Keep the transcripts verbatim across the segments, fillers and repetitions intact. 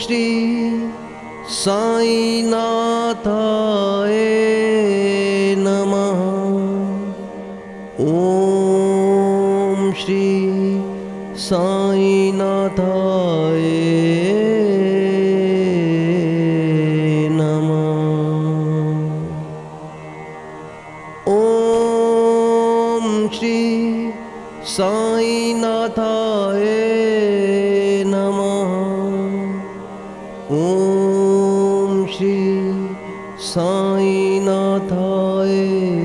श्री साईनाथाय नमः। ॐ श्री साईनाथाय नमः। ॐ श्री साईनाथाय नमः। ॐ श्री साईनाथाय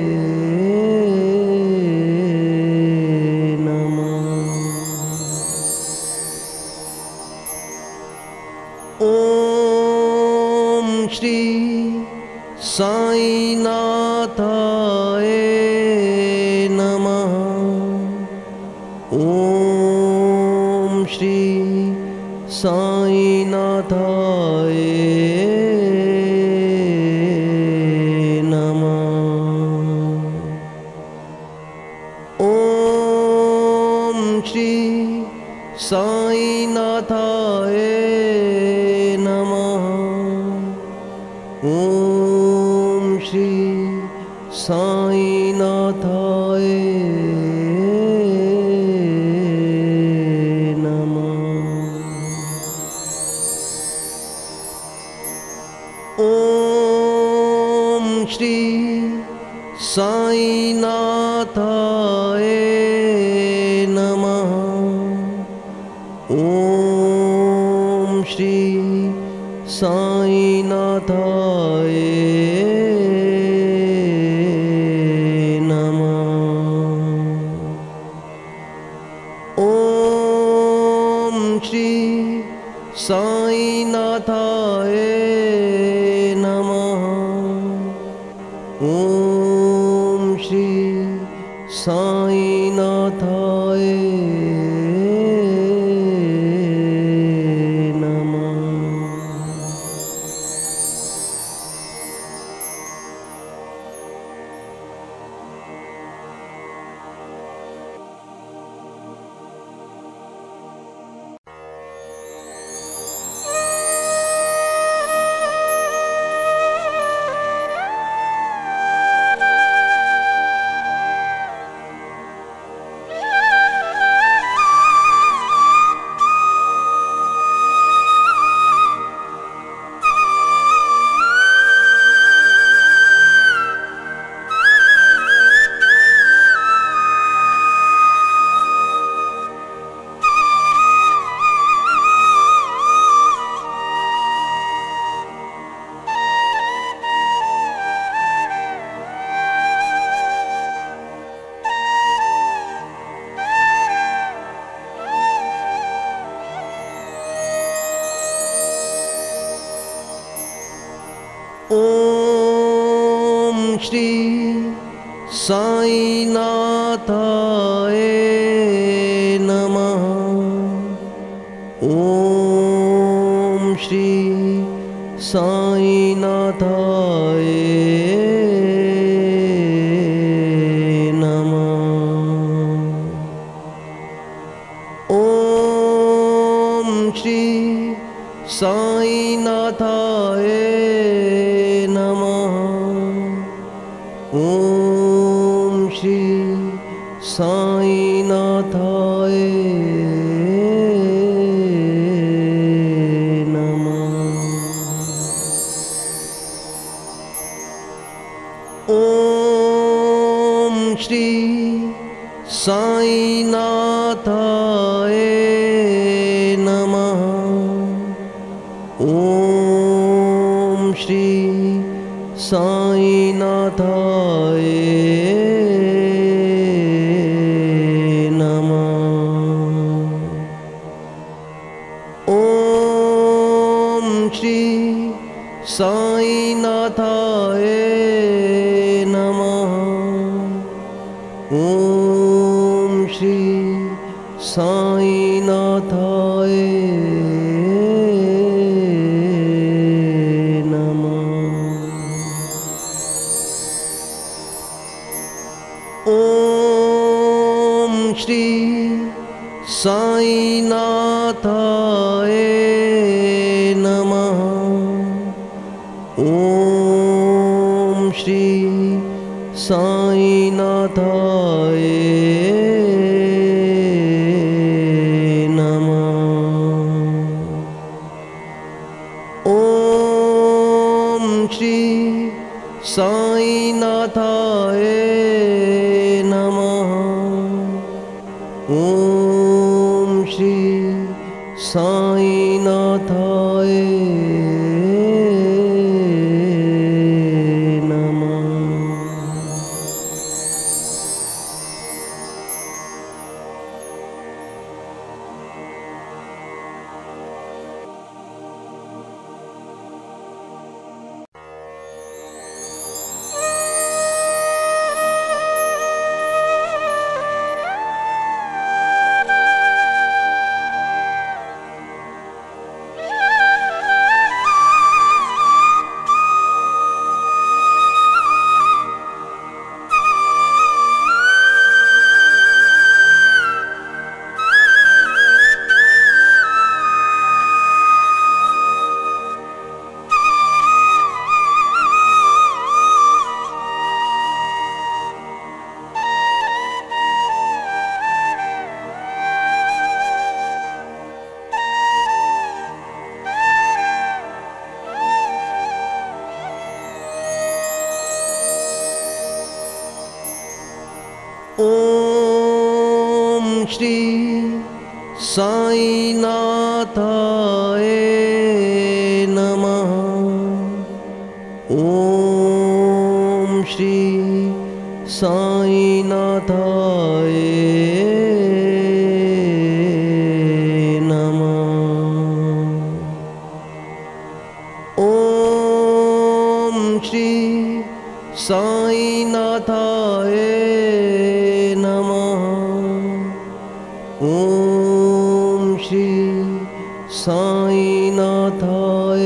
ॐ श्री साईनाथाय नमः। ॐ श्री साईनाथाय नमः। ॐ श्री साईनाथाय नमः। ॐ श्री साईनाथाय नमः। ॐ श्री साईनाथाय नमः। ॐ श्री साईनाथाय नमः। ॐ श्री साईनाथाय नमः। ॐ श्री साईनाथाय ॐ श्री साईनाथाय नमः। ॐ श्री साईनाथाय नमः। ॐ श्री साईनाथाय नमः। ॐ श्री साईनाथाय नमः। ॐ श्री साईनाथाय नमः। ॐ श्री साईनाथाय नमः। ॐ श्री साईनाथाय नमः। ॐ श्री साईनाथाय ॐ श्री साईनाथाय नमः। ॐ श्री साईनाथाय नमः। ॐ श्री साईनाथाय नमः। ॐ श्री साईनाथाय नमः। ॐ श्री साईनाथाय नमः। ॐ श्री साईनाथाय नमः। ॐ श्री साईनाथाय नमः। ॐ श्री साईनाथाय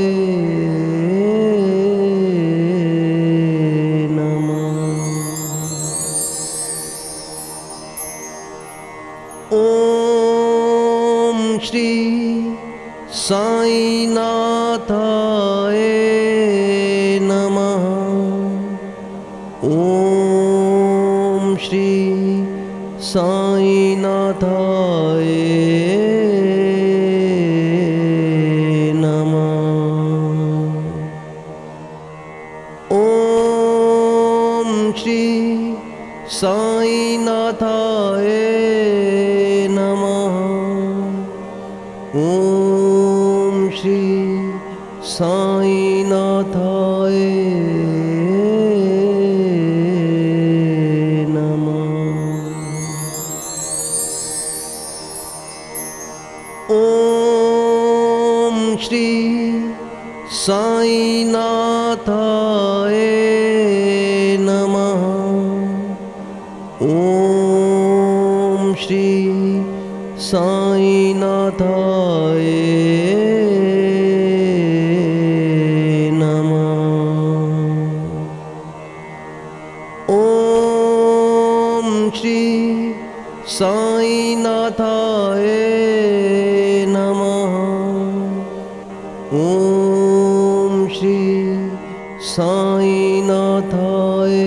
नमः। ॐ श्री साईनाथाय नमः। ॐ श्री साईनाथाय नमः। ॐ श्री साईनाथाय नमः। ॐ श्री साईनाथाय ॐ श्री साईनाथाय नमः। ॐ श्री साईनाथाय नमः। ॐ श्री साईनाथाय नमः। ॐ श्री साईनाथाय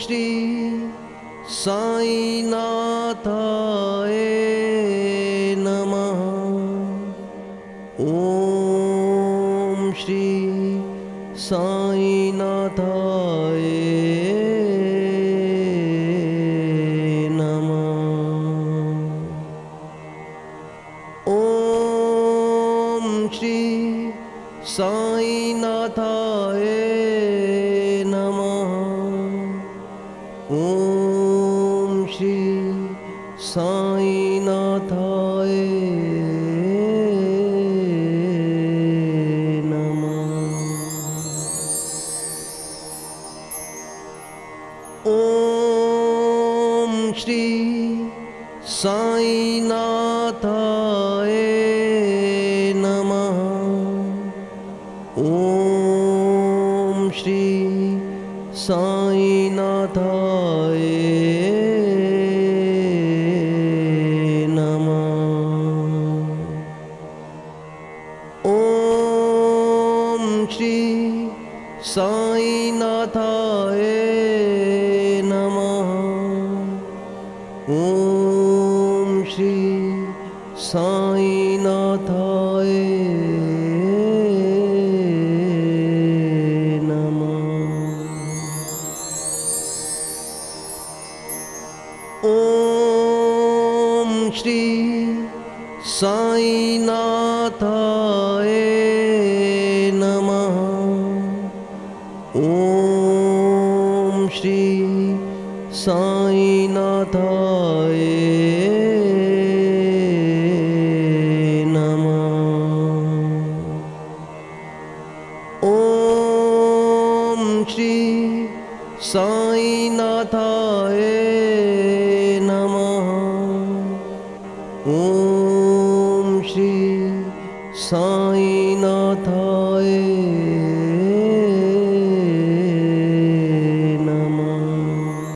श्री साईनाथाय नमः। ॐ श्री साईनाथाय नमः। ॐ श्री साईनाथाय नमः। ॐ श्री साईनाथाय ॐ श्री साईनाथाय नमः। ॐ श्री साईनाथाय नमः। ॐ श्री साईनाथाय नमः। ॐ श्री साईनाथाय नमः। ॐ श्री साईनाथाय नमः। ॐ श्री साईनाथाय नमः। ॐ श्री साईनाथाय नमः। ॐ श्री साईनाथाय